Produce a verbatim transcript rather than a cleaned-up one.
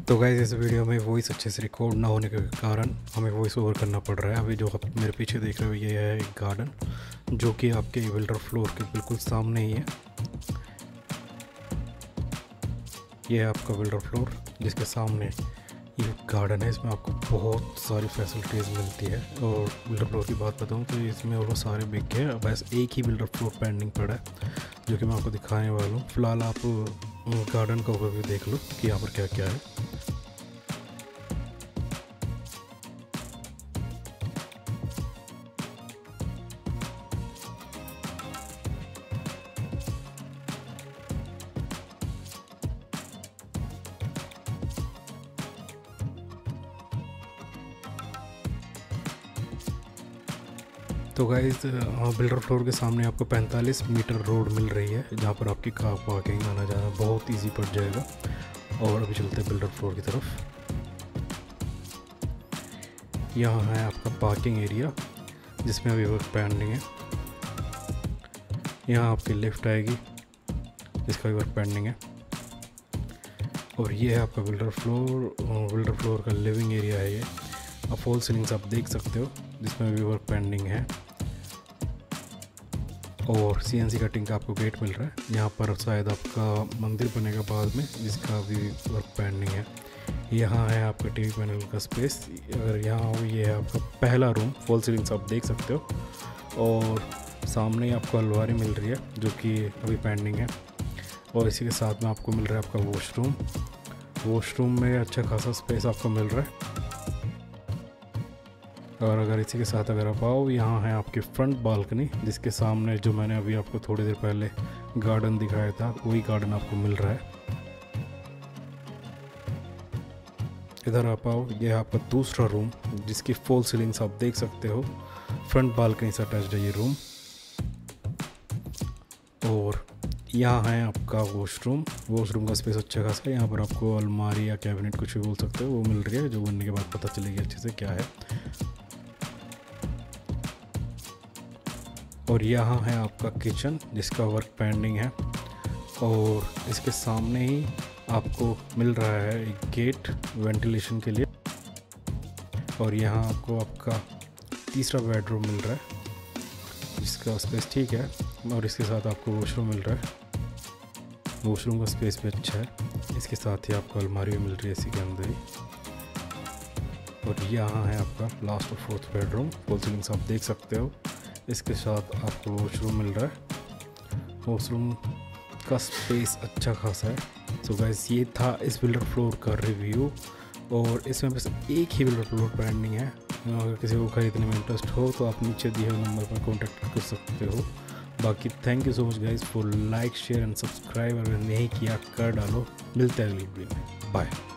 तो गाइस इस वीडियो में वॉइस अच्छे से रिकॉर्ड ना होने के कारण हमें वॉइस ओवर करना पड़ रहा है। अभी जो आप मेरे पीछे देख रहे हो ये है एक गार्डन जो कि आपके बिल्डर फ्लोर के बिल्कुल सामने ही है। ये है आपका बिल्डर फ्लोर जिसके सामने ये गार्डन है। इसमें आपको बहुत सारी फैसिलिटीज़ मिलती है। और बिल्डर फ्लोर की बात बताऊँ तो इसमें वो सारे बिक गए, बस एक ही बिल्डर फ्लोर पेंडिंग पड़ा है जो कि मैं आपको दिखाने वाला हूँ। फ़िलहाल आप गार्डन का ओवरव्यू देख लो कि यहाँ पर क्या क्या है। तो गाइस बिल्डर फ्लोर के सामने आपको पैंतालीस मीटर रोड मिल रही है जहाँ पर आपकी कार पार्किंग आना जाना बहुत इजी पड़ जाएगा। और अभी चलते हैं बिल्डर फ्लोर की तरफ। यहाँ है आपका पार्किंग एरिया जिसमें अभी वर्क पेंडिंग है। यहाँ आपकी लिफ्ट आएगी जिसका भी वर्क पेंडिंग है। और ये है आपका बिल्डर फ्लोर। बिल्डर फ्लोर का लिविंग एरिया है ये। अब फॉल सीलिंग्स आप देख सकते हो जिसमें भी वर्क पेंडिंग है। और सीएनसी कटिंग का आपको गेट मिल रहा है। यहाँ पर शायद आपका मंदिर बनेगा बाद में जिसका भी वर्क पेंडिंग है। यहाँ है आपका टीवी पैनल का स्पेस। अगर यहाँ हो ये है आपका पहला रूम। फॉल सीलिंग्स आप देख सकते हो। और सामने आपको अलमारी मिल रही है जो कि अभी पेंडिंग है। और इसी के साथ में आपको मिल रहा है आपका वॉशरूम। वॉशरूम में अच्छा खासा स्पेस आपको मिल रहा है। और अगर इसी के साथ अगर आप आओ, यहाँ है आपकी फ्रंट बालकनी जिसके सामने जो मैंने अभी आपको थोड़ी देर पहले गार्डन दिखाया था वही गार्डन आपको मिल रहा है। इधर आप आओ, ये है आपका दूसरा रूम जिसकी फॉल सीलिंग्स आप देख सकते हो। फ्रंट बालकनी से अटैच्ड है ये रूम। और यहाँ है आपका वॉशरूम। वॉशरूम का स्पेस अच्छा खासा है। यहाँ पर आपको अलमारी या कैबिनेट कुछ भी बोल सकते हो वो मिल रही है, जो बनने के बाद पता चलेगी अच्छे से क्या है। और यहाँ है आपका किचन जिसका वर्क पेंडिंग है। और इसके सामने ही आपको मिल रहा है एक गेट वेंटिलेशन के लिए। और यहाँ आपको आपका तीसरा बेडरूम मिल रहा है जिसका स्पेस ठीक है। और इसके साथ आपको वॉशरूम मिल रहा है। वॉशरूम का स्पेस भी अच्छा है। इसके साथ ही आपको अलमारी भी मिल रही है इसी के अंदर ही। और यहाँ है आपका लास्ट और फोर्थ बेडरूम। फॉल सीलिंग्स आप देख सकते हो। इसके साथ आपको वॉशरूम मिल रहा है। वॉशरूम का स्पेस अच्छा खासा है। सो गाइस ये था इस बिल्डर फ्लोर का रिव्यू। और इसमें बस एक ही बिल्डर फ्लोर पेंडिंग है। अगर किसी को खरीदने में इंटरेस्ट हो तो आप नीचे दिए हुए नंबर पर कॉन्टैक्ट कर सकते हो। बाकी thank you so much guys for like share and subscribe. अगर नहीं किया कर डालो। मिलते हैं अगली वीडियो में। बाय।